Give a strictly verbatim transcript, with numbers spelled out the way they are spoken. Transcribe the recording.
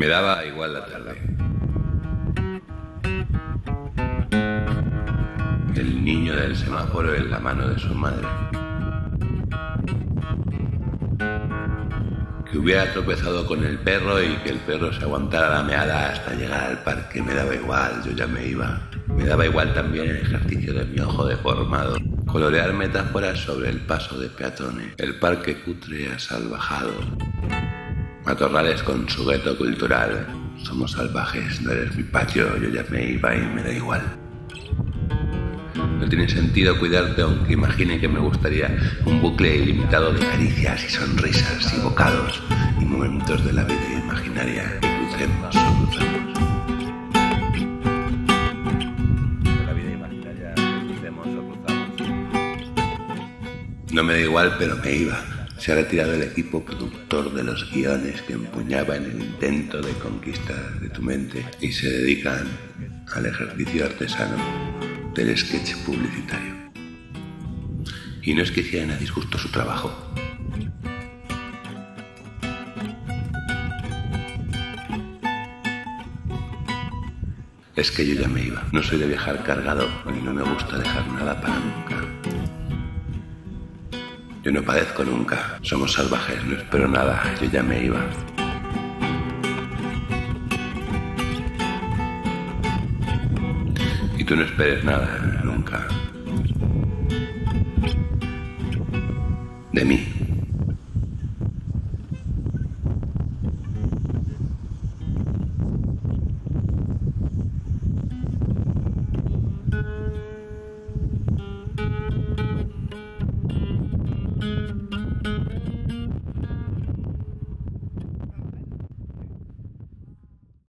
Me daba igual la tarde. El niño del semáforo en la mano de su madre. Que hubiera tropezado con el perro y que el perro se aguantara la meada hasta llegar al parque. Me daba igual, yo ya me iba. Me daba igual también el ejercicio de mi ojo deformado. Colorear metáforas sobre el paso de peatones. El parque cutre asalvajado. Matorrales con su gueto cultural. Somos salvajes, no eres mi patio, yo ya me iba y me da igual. No tiene sentido cuidarte aunque imagine que me gustaría un bucle ilimitado de caricias y sonrisas y bocados y momentos de la vida imaginaria que crucemos o cruzamos. De la vida imaginaria que crucemos o cruzamos. No me da igual, pero me iba. Se ha retirado el equipo productor de los guiones que empuñaba en el intento de conquista de tu mente y se dedican al ejercicio artesano del sketch publicitario. Y no es que hicieran a disgusto su trabajo. Es que yo ya me iba. No soy de viajar cargado y no me gusta dejar nada para nunca. Yo no padezco nunca. Somos salvajes, no espero nada. Yo ya me iba. Y tú no esperes nada, nunca. De mí.